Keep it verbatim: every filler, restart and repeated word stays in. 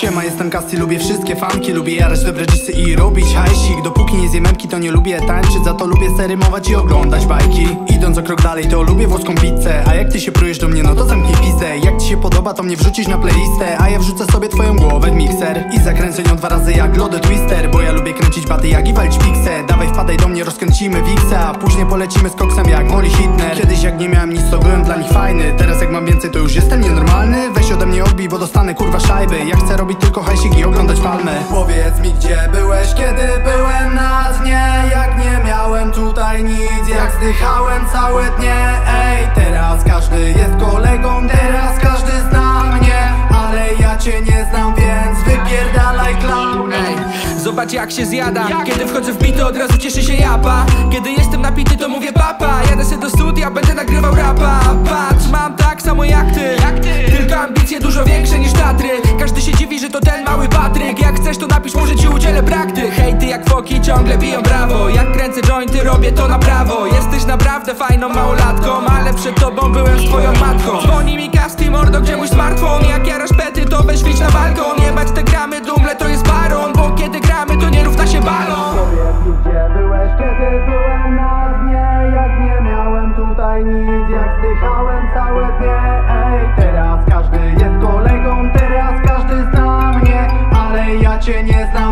Siema, jestem Casty, lubię wszystkie fanki. Lubię jarać dobre dżisy i robić hajsik. Dopóki nie zjem memki, to nie lubię tańczyć. Za to lubię se rymować i oglądać bajki. Idąc o krok dalej, to lubię włoską pizzę. A jak ty się prujesz do mnie, no to zamknij pizdę. Jak ci się podoba, to mnie wrzucić na playlistę. A ja wrzucę sobie twoją głowę w mikser i zakręcę nią dwa razy jak Lody Twister. Bo ja lubię kręcić baty jak i walić pikse. Dawaj wpadaj do mnie, rozkręcimy wiksa, a później polecimy z koksem jak Molly Hitner. Kiedyś jak nie miałem nic, to byłem dla nich fajny. Teraz jak mam więcej, to już jestem nienormalny. Weź ode mnie odbij, bo dostanę kurwa szajby. Ja chcę robić tylko hajsik i oglądać palmę. Powiedz mi, gdzie byłeś, kiedy byłem na dnie? Jak nie miałem tutaj nic, jak zdychałem całe dnie. Ej, teraz każdy jest kolegą, teraz każdy zna mnie. Ale ja cię nie znam, więc wypierdalaj clown. Zobacz jak się zjada. Kiedy wchodzę w bity, od razu cieszy się japa. Kiedy jestem napity, to mówię papa. Jadę się do studia, będę nagrywał rapa. Patrz, mam tak samo jak ty, tylko ambicje dużo większe niż Tatry. Każdy się dziwi, że to ten mały Patryk. Jak chcesz, to napisz, może ci udzielę praktyk. Hejty jak foki ciągle biją brawo. Jak kręcę jointy, robię to na prawo. Jesteś naprawdę fajną małolatką, ale przed tobą byłem z twoją matką. Dzwoni mi Casty, mordo, gdzie mój smartfon? Jak jarasz pety, to weź wyjdź na balkon. Jebać te gramy, dumle to jest baron. Bo kiedy gramy, to nie równa się balon. Powiedz mi, gdzie byłeś, kiedy byłem na dnie? Jak nie miałem tutaj nic, jak zdychałem całe dnie. Ej, teraz każdy jest kolegą, teraz każdy zna mnie. Ale ja cię nie znam,